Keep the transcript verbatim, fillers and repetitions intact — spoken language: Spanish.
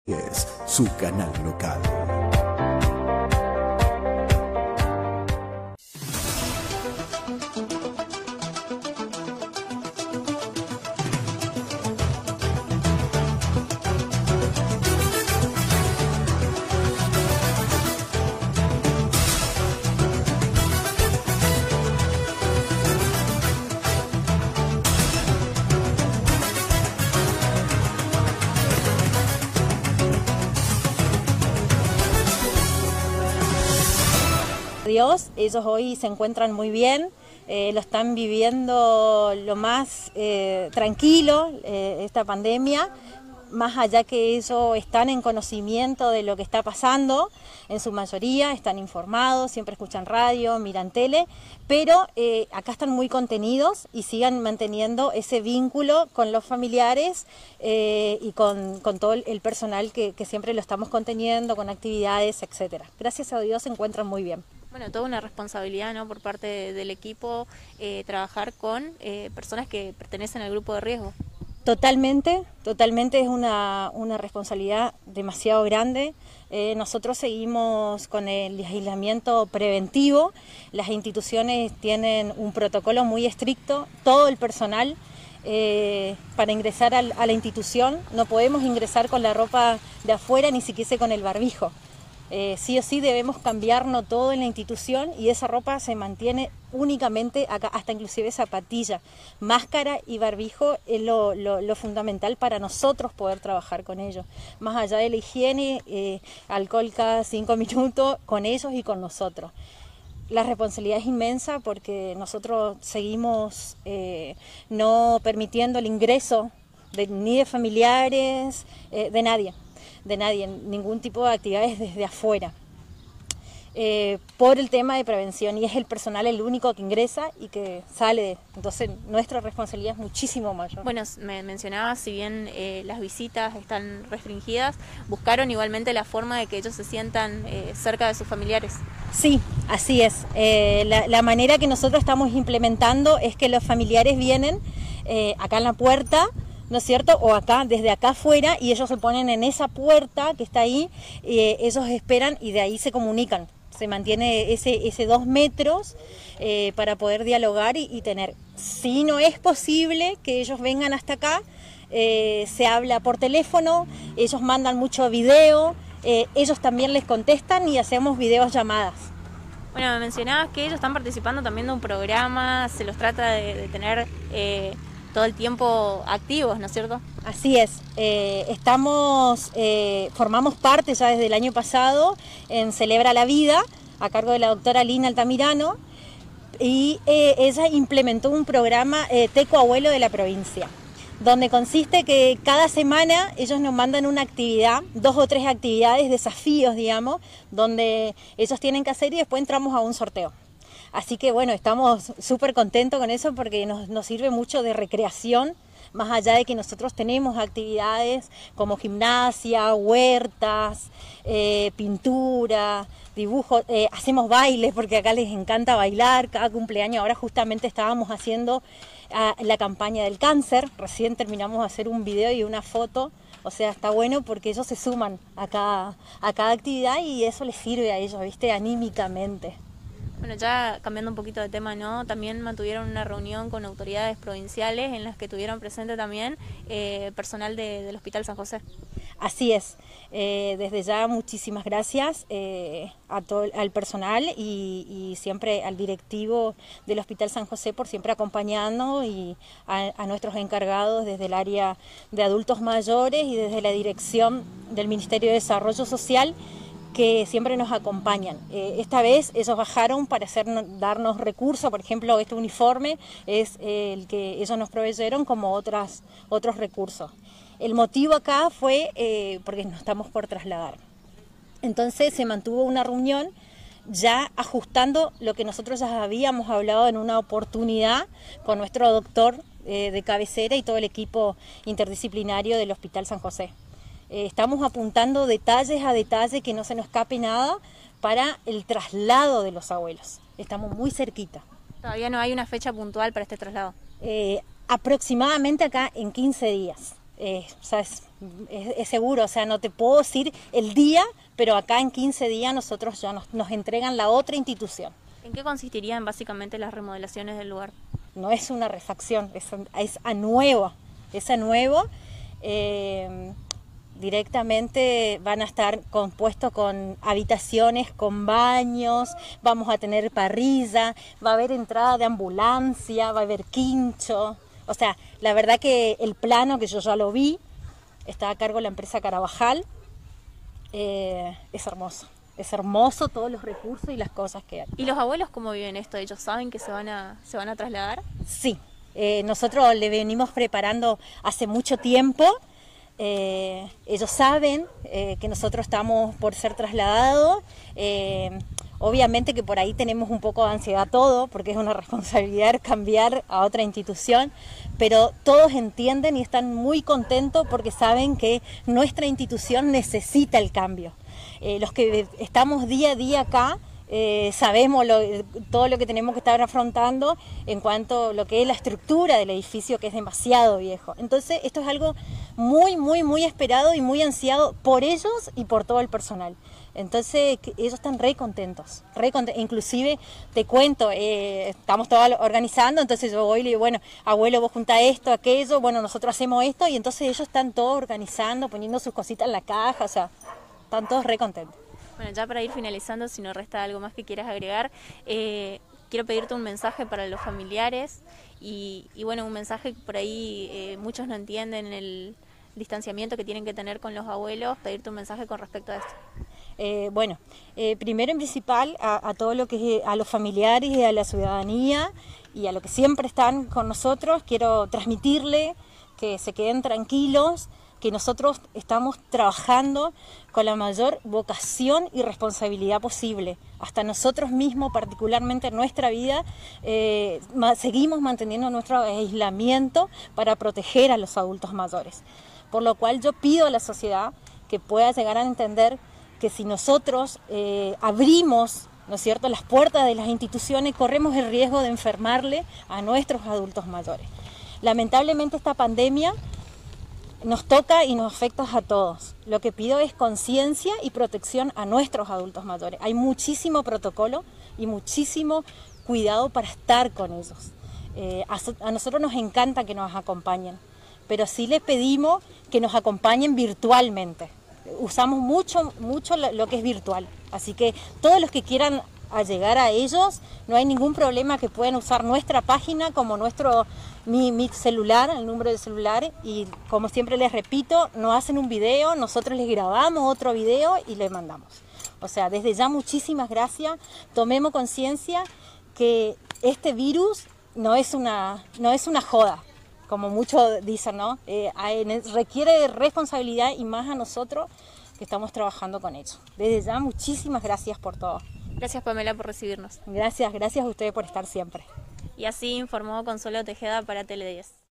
Es su canal local. Dios, ellos hoy se encuentran muy bien, eh, lo están viviendo lo más eh, tranquilo eh, esta pandemia, más allá que ellos están en conocimiento de lo que está pasando, en su mayoría están informados, siempre escuchan radio, miran tele, pero eh, acá están muy contenidos y sigan manteniendo ese vínculo con los familiares eh, y con, con todo el personal que, que siempre lo estamos conteniendo, con actividades, etcétera. Gracias a Dios se encuentran muy bien. Bueno, toda una responsabilidad, ¿no?, por parte de, del equipo, eh, trabajar con eh, personas que pertenecen al grupo de riesgo. Totalmente, totalmente es una, una responsabilidad demasiado grande. Eh, nosotros seguimos con el aislamiento preventivo, las instituciones tienen un protocolo muy estricto, todo el personal eh, para ingresar al, a la institución no podemos ingresar con la ropa de afuera ni siquiera con el barbijo. Eh, sí o sí debemos cambiarnos todo en la institución y esa ropa se mantiene únicamente acá, hasta inclusive zapatilla, máscara y barbijo es lo, lo, lo fundamental para nosotros poder trabajar con ellos. Más allá de la higiene, eh, alcohol cada cinco minutos con ellos y con nosotros. La responsabilidad es inmensa porque nosotros seguimos eh, no permitiendo el ingreso de, ni de familiares, eh, de nadie. de nadie, ningún tipo de actividades desde afuera, eh, por el tema de prevención, y es el personal el único que ingresa y que sale, entonces nuestra responsabilidad es muchísimo mayor. Bueno, me mencionabas, si bien eh, las visitas están restringidas, buscaron igualmente la forma de que ellos se sientan eh, cerca de sus familiares. Sí, así es, eh, la, la manera que nosotros estamos implementando es que los familiares vienen eh, acá en la puerta, ¿no es cierto? O acá, desde acá afuera, y ellos se ponen en esa puerta que está ahí, eh, ellos esperan y de ahí se comunican. Se mantiene ese, ese dos metros eh, para poder dialogar y, y tener. Si no es posible que ellos vengan hasta acá, eh, se habla por teléfono, ellos mandan mucho video, eh, ellos también les contestan y hacemos videollamadas. Bueno, me mencionabas que ellos están participando también de un programa, se los trata de, de tener Eh... todo el tiempo activos, ¿no es cierto? Así es, eh, estamos, eh, formamos parte ya desde el año pasado en Celebra la Vida, a cargo de la doctora Lina Altamirano, y eh, ella implementó un programa eh, Teco Abuelo de la provincia, donde consiste que cada semana ellos nos mandan una actividad, dos o tres actividades, desafíos, digamos, donde ellos tienen que hacer y después entramos a un sorteo. Así que bueno, estamos súper contentos con eso porque nos, nos sirve mucho de recreación, más allá de que nosotros tenemos actividades como gimnasia, huertas, eh, pintura, dibujo, eh, hacemos bailes porque acá les encanta bailar, cada cumpleaños. Ahora justamente estábamos haciendo uh, la campaña del cáncer, recién terminamos de hacer un video y una foto, o sea, está bueno porque ellos se suman a cada, a cada actividad y eso les sirve a ellos, ¿viste? Anímicamente. Bueno, ya cambiando un poquito de tema, ¿no? También mantuvieron una reunión con autoridades provinciales en las que tuvieron presente también eh, personal de, del Hospital San José. Así es, eh, desde ya muchísimas gracias eh, a todo, al personal y, y siempre al directivo del Hospital San José por siempre acompañarnos y a, a nuestros encargados desde el área de adultos mayores y desde la dirección del Ministerio de Desarrollo Social, que siempre nos acompañan. Eh, esta vez ellos bajaron para hacer, darnos recursos, por ejemplo, este uniforme es eh, el que ellos nos proveyeron como otras, otros recursos. El motivo acá fue eh, porque nos estamos por trasladar. Entonces se mantuvo una reunión ya ajustando lo que nosotros ya habíamos hablado en una oportunidad con nuestro doctor eh, de cabecera y todo el equipo interdisciplinario del Hospital San José. Eh, estamos apuntando detalles a detalle, que no se nos escape nada para el traslado de los abuelos. Estamos muy cerquita. Todavía no hay una fecha puntual para este traslado. Eh, aproximadamente acá en quince días. eh, o sea, es, es, es seguro, o sea, no te puedo decir el día, pero acá en quince días nosotros ya nos, nos entregan la otra institución. ¿En qué consistirían básicamente las remodelaciones del lugar? No es una refacción, es, es a nuevo, es a nuevo. Eh, directamente van a estar compuestos con habitaciones, con baños, vamos a tener parrilla, va a haber entrada de ambulancia, va a haber quincho. O sea, la verdad que el plano, que yo ya lo vi, está a cargo de la empresa Carabajal, eh, es hermoso. Es hermoso todos los recursos y las cosas que hay. ¿Y los abuelos cómo viven esto? ¿Ellos saben que se van a, se van a trasladar? Sí, eh, nosotros le venimos preparando hace mucho tiempo. Eh, ellos saben eh, que nosotros estamos por ser trasladados. Eh, obviamente que por ahí tenemos un poco de ansiedad todo, porque es una responsabilidad cambiar a otra institución, pero todos entienden y están muy contentos porque saben que nuestra institución necesita el cambio. Eh, los que estamos día a día acá, eh, sabemos lo, todo lo que tenemos que estar afrontando en cuanto a lo que es la estructura del edificio, que es demasiado viejo. Entonces esto es algo muy, muy, muy esperado y muy ansiado por ellos y por todo el personal. Entonces ellos están re contentos, re contentos. Inclusive te cuento, eh, estamos todos organizando, entonces yo voy y le digo, bueno, abuelo, vos junta esto, aquello, bueno, nosotros hacemos esto, y entonces ellos están todos organizando, poniendo sus cositas en la caja, o sea, están todos re contentos. Bueno, ya para ir finalizando, si no resta algo más que quieras agregar, eh, quiero pedirte un mensaje para los familiares y, y bueno, un mensaje que por ahí eh, muchos no entienden el distanciamiento que tienen que tener con los abuelos, pedirte un mensaje con respecto a esto. Eh, bueno, eh, primero en principal a, a todo lo que es, a los familiares y a la ciudadanía y a lo que siempre están con nosotros, quiero transmitirle que se queden tranquilos, que nosotros estamos trabajando con la mayor vocación y responsabilidad posible. Hasta nosotros mismos, particularmente en nuestra vida, eh, seguimos manteniendo nuestro aislamiento para proteger a los adultos mayores. Por lo cual yo pido a la sociedad que pueda llegar a entender que si nosotros eh, abrimos, ¿no es cierto?, las puertas de las instituciones, corremos el riesgo de enfermarle a nuestros adultos mayores. Lamentablemente esta pandemia nos toca y nos afecta a todos. Lo que pido es conciencia y protección a nuestros adultos mayores. Hay muchísimo protocolo y muchísimo cuidado para estar con ellos. Eh, a, a nosotros nos encanta que nos acompañen, pero sí les pedimos que nos acompañen virtualmente. Usamos mucho, mucho lo que es virtual, así que todos los que quieran a llegar a ellos, no hay ningún problema, que pueden usar nuestra página como nuestro mi, mi celular, el número de celular, y como siempre les repito, nos hacen un video, nosotros les grabamos otro video y les mandamos. O sea, desde ya muchísimas gracias, tomemos conciencia que este virus no es una, no es una joda, como muchos dicen, ¿no? Eh, requiere responsabilidad y más a nosotros que estamos trabajando con ello. Desde ya muchísimas gracias por todo. Gracias, Pamela, por recibirnos. Gracias, gracias a ustedes por estar siempre. Y así informó Consuelo Tejeda para Tele diez.